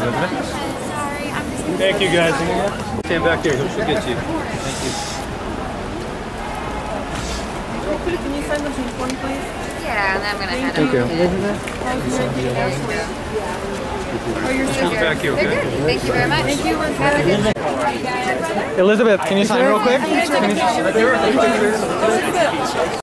Elizabeth. Sorry, I'm just gonna... Thank you, guys. Stand back here. She'll get you. Thank you. Can you sign this one, please? Yeah, and I'm gonna head Thank you. Oh, you're Stand back here, okay? Thank you very much. Thank you. Have a good day. Elizabeth, can you sign real quick?